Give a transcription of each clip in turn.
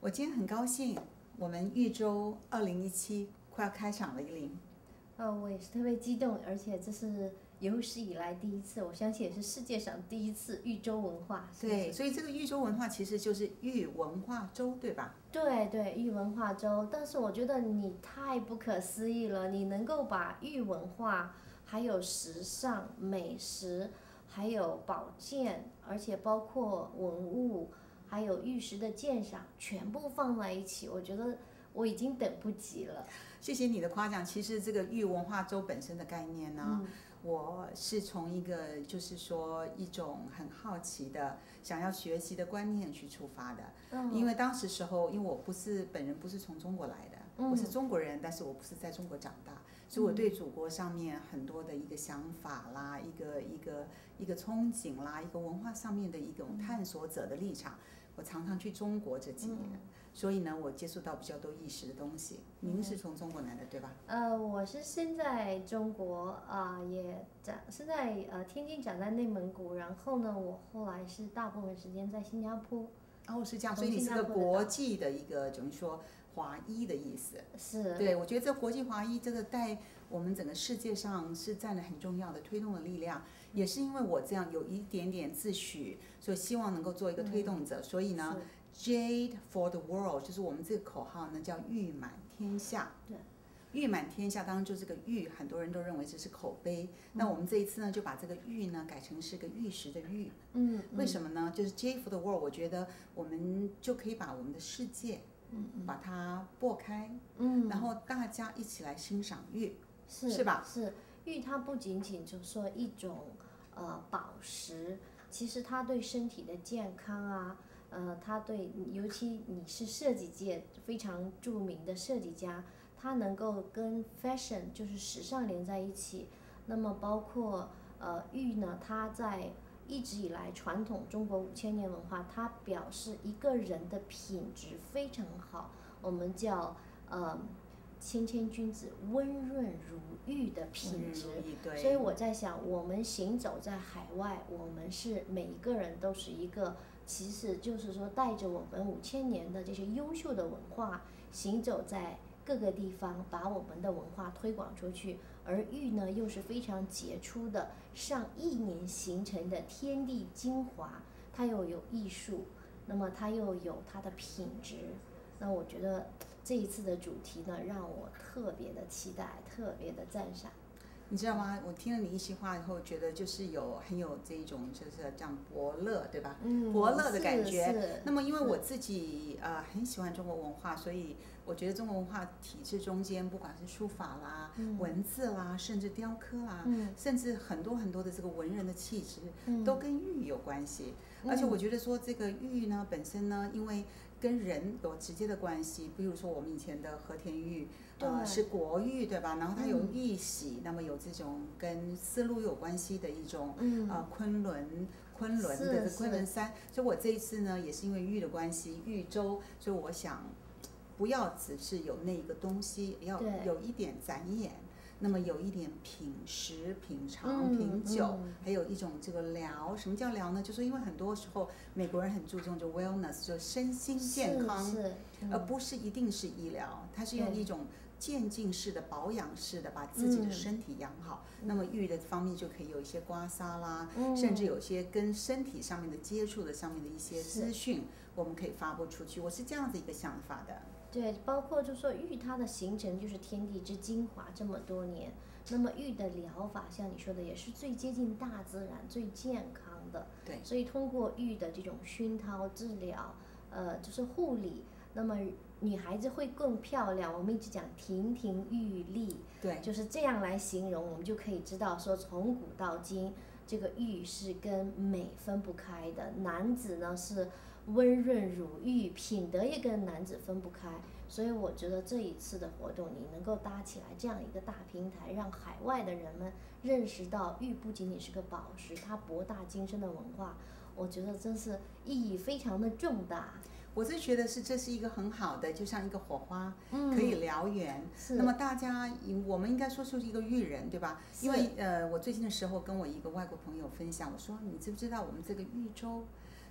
我今天很高兴，我们豫州2017快要开场了，依林。 我也是特别激动，而且这是有史以来第一次，我相信也是世界上第一次豫州文化。 对，所以这个豫州文化其实就是豫文化州，对吧？ 对，豫文化州。但是我觉得你太不可思议了，你能够把豫文化，还有时尚、美食，还有保健，而且包括文物，还有玉石的鉴赏，全部放在一起，我觉得我已经等不及了。 谢谢你的夸奖。其实这个豫文化州本身的概念呢，我是从一个就是说一种很好奇的想要学习的观念去出发的。因为当时时候，因为我本人不是从中国来的，我是中国人，但是我不是在中国长大，所以我对祖国上面很多的一个想法啦，一个憧憬啦，一个文化上面的一种探索者的立场。我常常去中国这几年，所以呢，我接触到比较多意识的东西。您是从中国来的，对吧？ 我是生在中国生在天津，长在内蒙古，然后呢，我后来是大部分时间在新加坡。 哦，是这样，所以你是个国际的一个怎么说华裔的意思？ 是。 对，我觉得这国际华裔这个在我们整个世界上是占了很重要的推动的力量，也是因为我这样有一点点自诩，所以希望能够做一个推动者，所以呢 ，Jade for the world 就是我们这个口号呢叫誉满天下。 对。 誉满天下，当然就这个誉，很多人都认为这是口碑。那我们这一次呢，就把这个誉呢改成是个玉石的玉。为什么呢？就是 J for the world， 我觉得我们就可以把我们的世界，把它拨开，然后大家一起来欣赏玉，是吧？ 是玉，它不仅仅就说一种宝石，其实它对身体的健康啊。它对，尤其你是设计界非常著名的设计家，它能够跟 fashion 就是时尚连在一起。那么包括玉呢，它在一直以来传统中国5000年文化，它表示一个人的品质非常好，我们叫谦谦君子，温润如玉的品质。所以我在想，我们行走在海外，我们是每一个人都是一个，其实就是说带着我们5000年的这些优秀的文化，行走在各个地方，把我们的文化推广出去。而玉呢，又是非常杰出的上亿年形成的天地精华，它又有艺术，那么它又有它的品质。那我觉得这一次的主题呢，让我特别的期待，特别的赞赏。 你知道吗？我听了你一席话以后，觉得就是很有这种就是这样伯乐，对吧？伯乐的感觉。那么因为我自己很喜欢中国文化，所以我觉得中国文化体制中间，不管是书法啦、文字啦，甚至雕刻啦，甚至很多很多的这个文人的气质，都跟玉有关系。而且我觉得说这个玉呢本身呢，因为跟人有直接的关系，比如说我们以前的和田玉，是国玉，对吧？然后它有玉玺，那么有这种跟丝路有关系的一种，昆仑的昆仑山。所以我这一次呢，也是因为玉的关系，豫州，所以我想不要只是有那个东西，要有一点展演。那么有一点品食、品尝、品酒，还有一种这个疗。什么叫疗呢？就是因为很多时候美国人很注重就 wellness， 就身心健康，而不是一定是医疗，它是用一种渐进式的、保养式的把自己的身体养好。那么玉的方面就可以有一些刮痧啦，甚至有些跟身体上面的接触的上面的一些资讯，我们可以发布出去。我是这样子一个想法的。 对，包括就说玉它的形成就是天地之精华这么多年，那么玉的疗法像你说的也是最接近大自然、最健康的。 对， 所以通过玉的这种熏陶治疗，就是护理，那么女孩子会更漂亮。我们一直讲亭亭玉立， 对， 就是这样来形容，我们就可以知道说从古到今，这个玉是跟美分不开的。男子呢是温润如玉，品德也跟男子分不开。所以我觉得这一次的活动，你能够搭起来这样一个大平台，让海外的人们认识到玉不仅仅是个宝石，它博大精深的文化，我觉得真是意义非常的重大。 我是觉得这是一个很好的，就像一个火花，可以燎原。那么大家，我们应该说出一个育人，对吧？因为我最近的时候跟我一个外国朋友分享，我说你知不知道我们这个豫州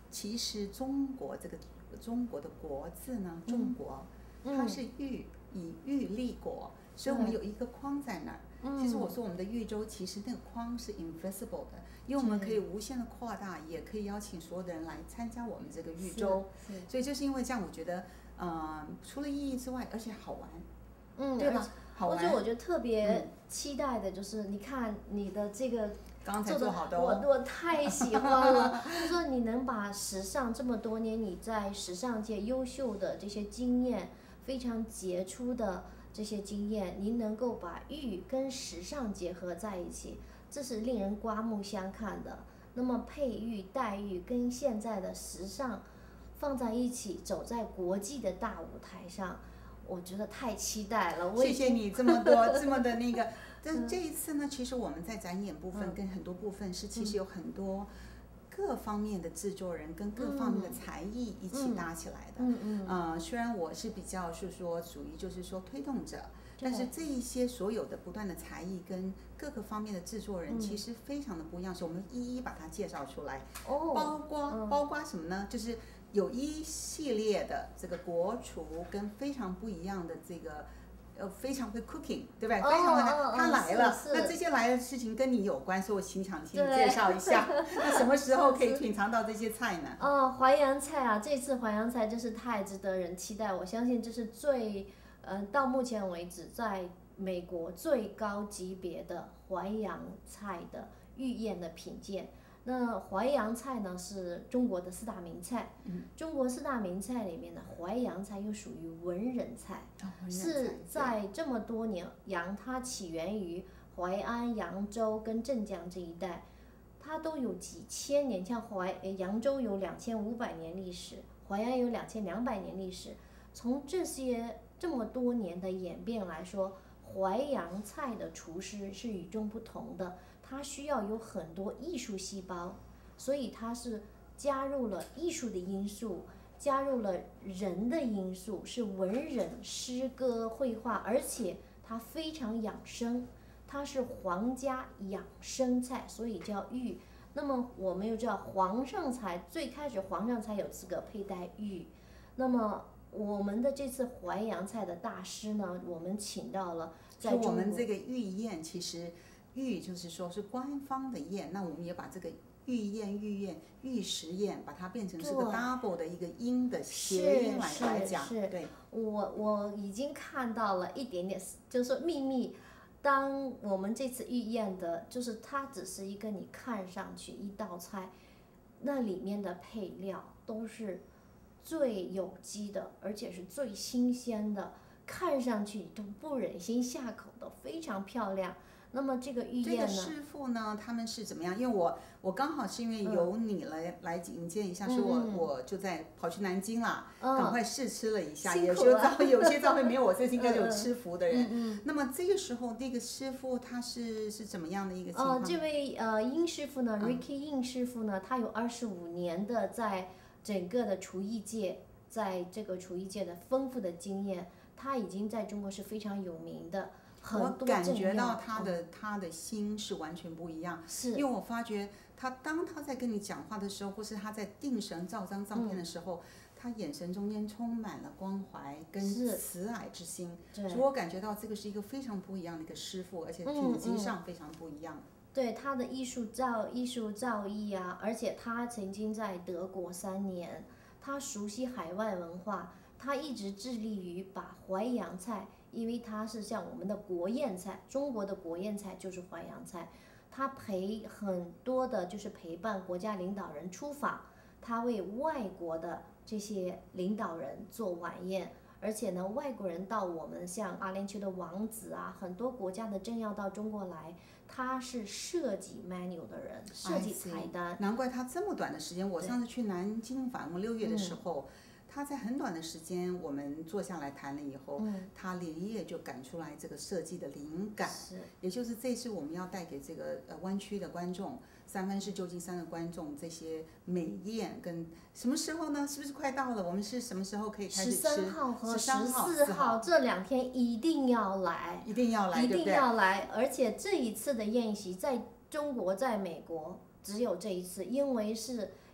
其实中国的国字呢，中国，它是以玉立国，所以我们有一个框在那儿。其实我说我们的豫州，其实那个框是 invisible 的，因为我们可以无限的扩大，也可以邀请所有的人来参加我们这个豫州。所以就是因为这样，我觉得，除了意义之外，而且好玩，对吧？好玩。 我觉得特别期待的就是，你看你的这个。 刚才做好的我太喜欢了，就说你能把时尚这么多年你在时尚界优秀的这些经验，非常杰出的这些经验，您能够把玉跟时尚结合在一起，这是令人刮目相看的。那么佩玉、黛玉跟现在的时尚放在一起，走在国际的大舞台上，我觉得太期待了。 谢谢你这么多这么的那个。但这一次呢，其实我们在展演部分跟很多部分是其实有很多各方面的制作人跟各方面的才艺一起搭起来的。虽然我是比较是说属于就是说推动者，但是这一些所有的不断的才艺跟各个方面的制作人其实非常的不一样，所以我们一一把它介绍出来。包括什么呢？就是有一系列的这个国厨跟非常不一样的这个。非常会 cooking， 对不对？非常会，他来了，那这些来的事情跟你有关，所以我请你介绍一下。那什么时候可以品尝到这些菜呢？ 淮扬菜啊，这次淮扬菜真是太值得人期待。我相信这是到目前为止在美国最高级别的淮扬菜的御宴的品鉴。那淮扬菜呢是中国的4大名菜，中国4大名菜里面的淮扬菜又属于文人菜，是在这么多年它起源于淮安、扬州跟镇江这一带，它都有几千年，像扬州有2500年历史，淮安有2200年历史。从这么多年的演变来说，淮扬菜的厨师是与众不同的。它需要有很多艺术细胞，所以它是加入了艺术的因素，加入了人的因素，是文人诗歌绘画，而且它非常养生，它是皇家养生菜，所以叫玉。那么我们又知道皇上才最开始皇上才有资格佩戴玉，那么我们的这次淮扬菜的大师呢，我们请到了在中国。 我们这个御宴其实。御就是说是官方的宴，那我们也把这个御食宴，把它变成是个 double 的一个音的谐音来讲。对， 我已经看到了一点点，就是说秘密。当我们这次御宴的，就是它只是一个你看上去一道菜，那里面的配料都是最有机的，而且是最新鲜的，看上去都不忍心下口的，非常漂亮。那么这个御宴呢？ 这个师傅呢，他们是怎么样？因为我刚好是因为有你来引荐一下，所以我就跑去南京了，赶快试吃了一下。有些照片没有我这应该有吃福的人。那么这个时候，那个师傅他是怎么样的一个情况？ 这位殷师傅呢 ，Ricky 殷师傅呢，他有25年的在整个的厨艺界，在这个厨艺界的丰富的经验，他已经在中国是非常有名的。 我感觉到他的心是完全不一样，因为我发觉当他在跟你讲话的时候，或是他在定神照张照片的时候，他眼神中间充满了关怀跟慈爱之心，所以我感觉到这个是一个非常不一样的一个师傅，而且品级上非常不一样。 对他的艺术造诣啊，而且他曾经在德国3年，他熟悉海外文化，他一直致力于把淮扬菜。因为它是像我们的国宴菜，中国的国宴菜就是淮扬菜，他很多的就是陪伴国家领导人出访，他为外国的这些领导人做晚宴，而且呢，外国人到我们像阿联酋的王子啊，很多国家的政要到中国来，他是设计 menu 的人，设计菜单。 难怪他这么短的时间，我上次去南京访问6月的时候。他在很短的时间，我们坐下来谈了以后，他连夜就赶出来这个设计的灵感，也就是这次我们要带给这个湾区的观众、三藩市旧金山的观众这些美宴跟什么时候呢？是不是快到了？我们是什么时候可以开始吃 ？13号和14号这2天一定要来， 一定要来， 一定要来！而且这一次的宴席在中国、在美国只有这一次，因为是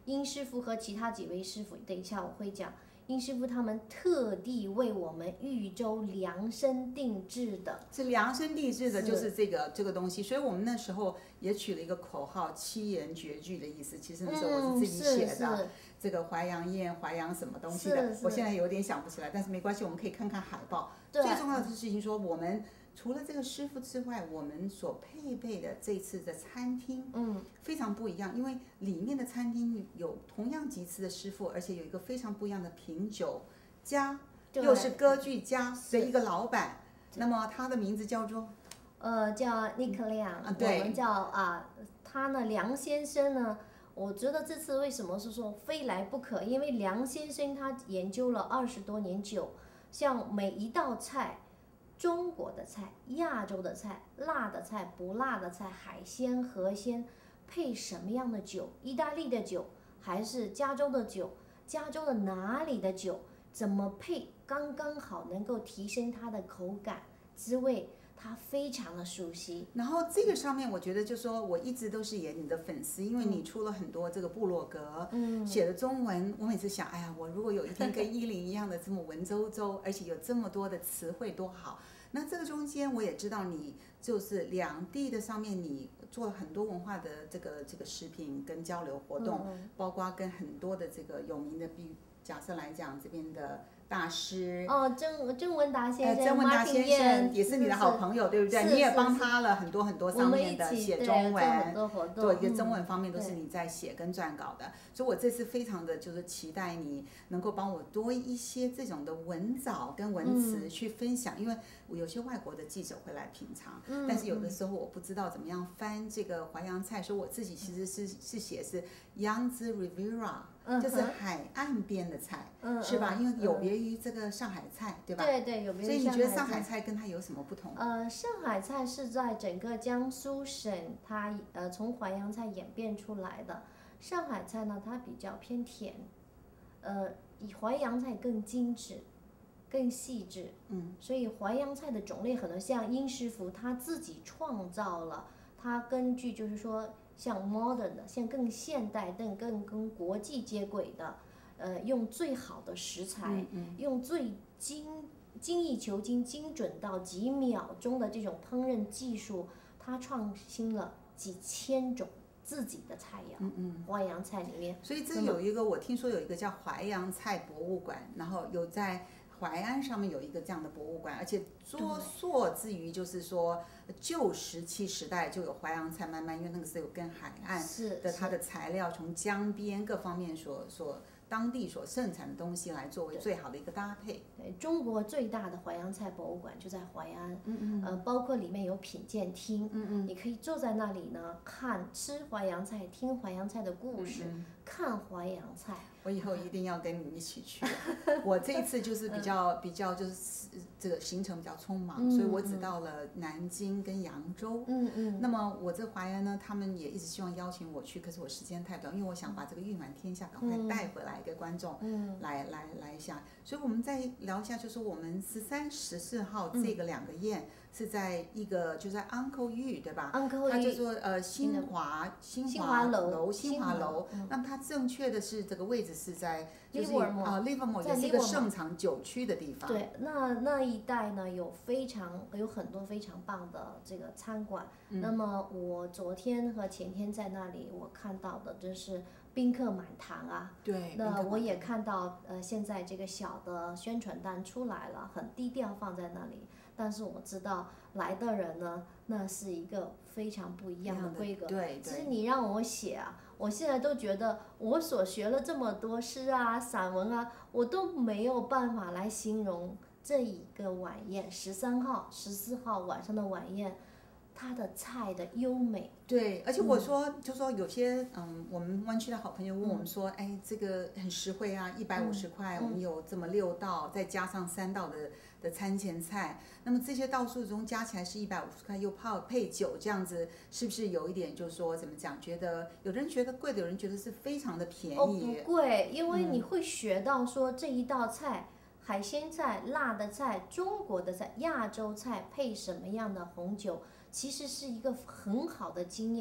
殷师傅和其他几位师傅，等一下我会讲。殷师傅他们特地为我们豫州量身定制的， 是量身定制的，就是这个东西。所以我们那时候也取了一个口号，7言绝句的意思。其实那时候我是自己写的，这个淮扬宴、淮扬什么东西的，我现在有点想不起来，但是没关系，我们可以看看海报。最重要的事情说，我们除了这个师傅之外，我们所配备的这次的餐厅，非常不一样，因为里面的餐厅有同样级次的师傅，而且有一个非常不一样的品酒家，又是歌剧家的一个老板。那么他的名字叫做叫尼克亮，我们叫他呢梁先生呢。我觉得这次为什么是说非来不可？因为梁先生他研究了20多年酒，像每一道菜。中国的菜、亚洲的菜、辣的菜、不辣的菜、海鲜、河鲜，配什么样的酒？意大利的酒还是加州的酒？加州的哪里的酒？怎么配刚刚好，能够提升它的口感、滋味？他非常的熟悉。 然后这个上面，我觉得就说我一直都是你的粉丝，因为你出了很多这个部落格，写的中文，我每次想，哎呀，我如果有一天跟依林一样的这么文绉绉，而且有这么多的词汇多好。那这个中间我也知道你就是两地的上面，你做了很多文化的这个食品跟交流活动，包括跟很多的这个有名的，比假设来讲这边的大师郑文达先生， 郑文达先生也是你的好朋友，对不对？你也帮他了很多很多上面的写中文， 对， 一个中文方面都是你在写跟撰稿的，所以我这次非常的就是期待你能够帮我多一些这种的文藻跟文词去分享，因为我有些外国的记者会来品尝，但是有的时候我不知道怎么样翻这个淮扬菜，所以我自己其实是写是 Yangtze Riviera，就是海岸边的菜，是吧？因为有别于这个上海菜，对吧？ 对，有别于上海菜。 所以你觉得上海菜跟它有什么不同？ 上海菜是在整个江苏省，它从淮扬菜演变出来的。上海菜呢，它比较偏甜，淮扬菜更精致，更细致。所以淮扬菜的种类很多，像殷师傅他自己创造了，他根据就是说像 modern 的，像更现代更跟国际接轨的。用最好的食材，用最精益求精、精准到几秒钟的这种烹饪技术，他创新了几千种自己的菜肴。淮扬菜里面， 所以这有一个我听说有一个叫淮扬菜博物馆，然后有在淮安上面有一个这样的博物馆，而且溯自于就是说旧石器时代就有淮扬菜，慢慢因为那个是有跟海岸的它的材料从江边各方面当地所盛产的东西来作为最好的一个搭配。 对，中国最大的淮扬菜博物馆就在淮安，包括里面有品鉴厅，你可以坐在那里呢，吃淮扬菜，听淮扬菜的故事，看淮扬菜。 我以后一定要跟你一起去。我这一次就是比较就是这个行程比较匆忙，所以我只到了南京跟扬州。那么我这淮安呢，他们也一直希望邀请我去，可是我时间太短，因为我想把这个誉满天下赶快带回来给观众，来一下。所以我们再聊一下，就是我们13、14号这个2个宴。是在一个就在 Uncle Yu 对吧？它就说新华楼，那么它正确的是这个位置是在就是Livermore 也是一个盛产酒区的地方。 对，那一带呢有很多非常棒的这个餐馆。那么我昨天和前天在那里，我看到的真是宾客满堂啊。 对。 那我也看到现在这个小的宣传单出来了，很低调放在那里。但是我知道来的人呢，那是一个非常不一样的规格。 对。 其实你让我写啊，我现在都觉得我所学了这么多诗啊、散文啊，我都没有办法来形容这一个晚宴，13号、14号晚上的晚宴。它的菜的优美。 对，而且我说，就说有些我们湾区的好朋友问我们说，哎，这个很实惠啊，150块，我们有这么6道，再加上3道的餐前菜，那么这些道数中加起来是150块，又配酒，这样子是不是有一点就是说怎么讲？觉得有人觉得贵的，有人觉得是非常的便宜。 不贵，因为你会学到说这一道菜。海鲜菜、辣的菜、中国的菜、亚洲菜配什么样的红酒，其实是一个很好的经验。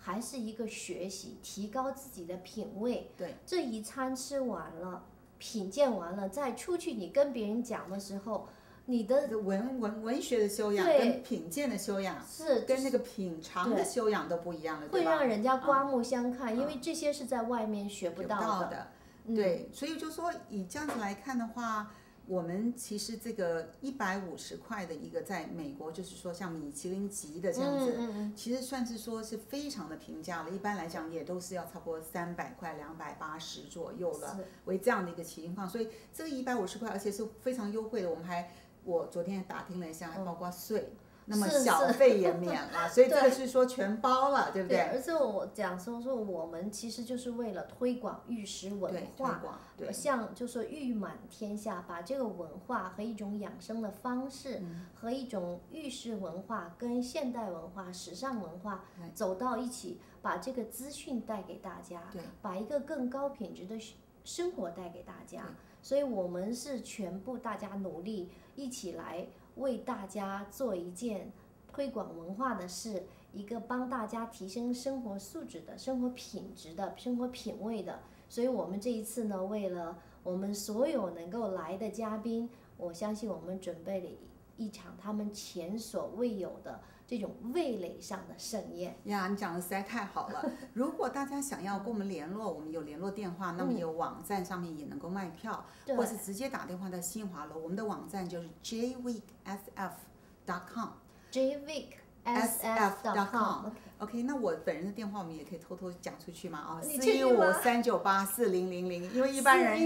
还是一个学习，提高自己的品味。 对， 这一餐吃完了，品鉴完了，再出去你跟别人讲的时候，你的文学的修养对跟品鉴的修养， 是跟那个品尝的修养都不一样了， 会对吧？ 让人家刮目相看，因为这些是在外面学不学不到的。 到的，对，所以就说以这样子来看的话，我们其实这个150块的一个，在美国就是说像米其林级的这样子，其实算是说是非常的平价了。一般来讲也都是要差不多300块、280左右了，为这样的一个情况。所以这个150块，而且是非常优惠的。我昨天也打听了一下，还包括税。那么小费也免了，所以这个是说全包了，对不对？ 而且我讲说我们其实就是为了推广玉石文化，像就说玉满天下，把这个文化和一种养生的方式，和一种玉石文化跟现代文化、时尚文化走到一起，把这个资讯带给大家，把一个更高品质的生活带给大家。所以我们是全部大家努力一起来。为大家做一件推广文化的事，一个帮大家提升生活素质的、生活品质的、生活品味的。所以我们这一次呢，为了我们所有能够来的嘉宾，我相信我们准备了一场他们前所未有的这种味蕾上的盛宴。 呀，你讲的实在太好了！如果大家想要跟我们联络，我们有联络电话，那么有网站上面也能够卖票，或是直接打电话到新华楼，我们的网站就是 jweeksf.com。jweeksf.com。OK， 那我本人的电话我们也可以偷偷讲出去嘛啊，415-398-4000，因为一般人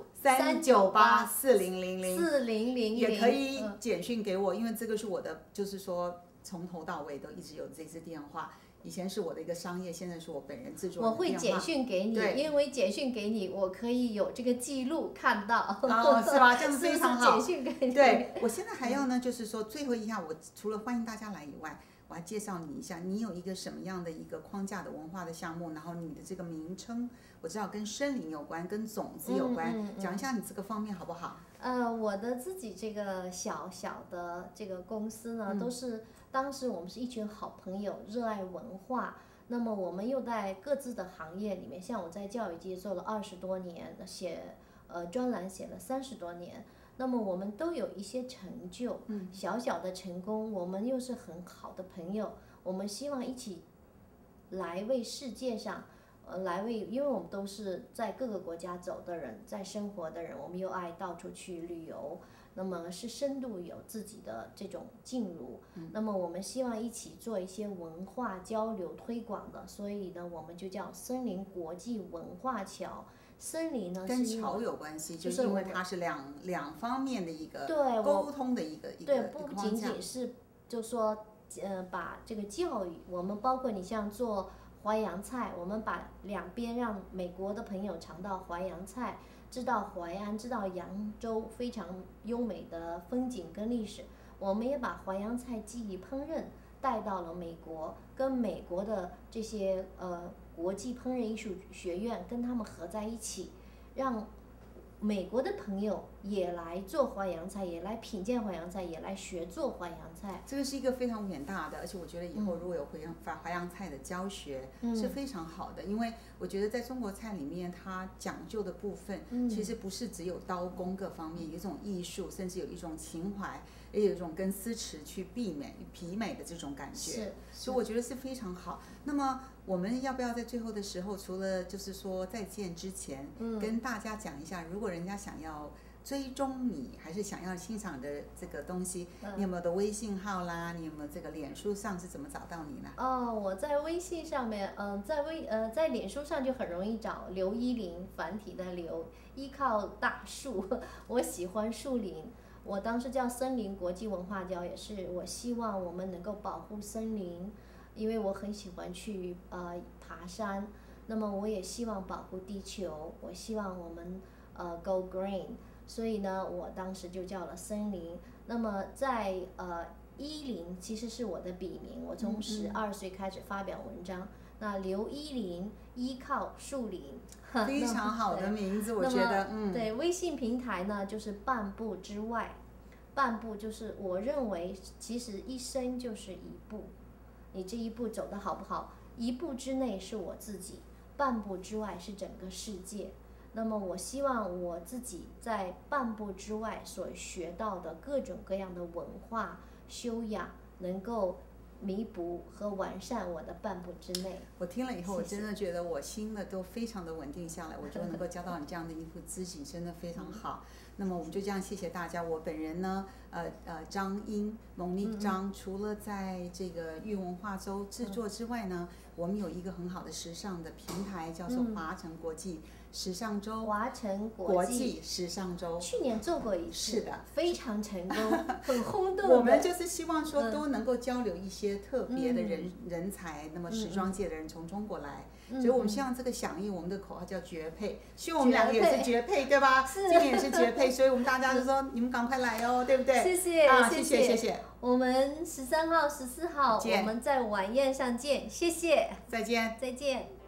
415-398-4000也可以简讯给我，因为这个是我的，就是说从头到尾都一直有这支电话。以前是我的一个商业，现在是我本人制作的电话。 我会简讯给你，因为简讯给你，我可以有这个记录看到。 哦，是吧？这样非常好。 简讯给你。 对，我现在还要呢，就是说最后一下，我除了欢迎大家来以外，我还介绍你一下，你有一个什么样的一个框架的文化的项目，然后你的这个名称，我知道跟森林有关，跟种子有关，讲一下你这个方面好不好？ 我的自己这个小小的这个公司呢，都是当时我们是一群好朋友，热爱文化。那么我们又在各自的行业里面，像我在教育界做了20多年，写专栏写了30多年。那么我们都有一些成就，小小的成功，我们又是很好的朋友，我们希望一起来为世界上。因为我们都是在各个国家走的人，在生活的人，我们又爱到处去旅游，那么是深度有自己的这种进入，那么我们希望一起做一些文化交流推广的，所以呢，我们就叫森林国际文化桥。森林呢跟桥有关系，就是因为它是两方面的一个沟通的一个对，不仅仅是就说把这个教育，我们包括你像做。淮扬菜，我们把两边让美国的朋友尝到淮扬菜，知道淮安，知道扬州非常优美的风景跟历史。我们也把淮扬菜技艺烹饪带到了美国，跟美国的这些国际烹饪艺术学院跟他们合在一起，让美国的朋友也来做淮扬菜，也来品鉴淮扬菜，也来学做淮扬菜。 这个是一个非常远大的，而且我觉得以后如果有淮扬菜的教学是非常好的，因为我觉得在中国菜里面，它讲究的部分其实不是只有刀工各方面，有一种艺术，甚至有一种情怀，也有一种跟诗词去媲美的这种感觉，所以我觉得是非常好。那么我们要不要在最后的时候，除了就是说再见之前，跟大家讲一下，如果人家想要追踪你，还是想要欣赏的这个东西，你有没有的微信号啦？你有没有这个脸书上是怎么找到你呢？ 我在微信上面，在脸书上就很容易找刘依林，繁体的刘，依靠大树，我喜欢树林。我当时叫森林国际文化角，也是我希望我们能够保护森林，因为我很喜欢去爬山，那么我也希望保护地球，我希望我们go green， 所以呢，我当时就叫了森林。那么在依林其实是我的笔名，我从12岁开始发表文章。那刘依林依靠树林， 非常好的名字，我觉得， 对，微信平台呢就是半步之外，半步就是我认为其实一生就是一步，你这一步走得好不好， 一步之内是我自己，半步之外是整个世界。那么我希望我自己在半步之外所学到的各种各样的文化修养，能够弥补和完善我的半步之内。 我听了以后， 谢谢我真的觉得我心呢都非常的稳定下来，我觉得能够交到你这样的一副知己，真的非常好。那么我们就这样谢谢大家。我本人呢，张英蒙妮张，除了在这个玉文化周制作之外呢，我们有一个很好的时尚的平台，叫做华城国际时尚周。 华城国际时尚周， 去年做过一次， 是的， 非常成功，很轰动的。 我们就是希望说都能够交流一些特别的人才，那么时装界的人从中国来。所以我们希望这个响应我们的口号叫绝配，希望我们两个也是绝配，对吧？今年也是绝配，所以我们大家就说你们赶快来哦，对不对？ 谢谢谢谢谢谢。 我们13号、14号我们在晚宴上见，谢谢， 再见， 再见。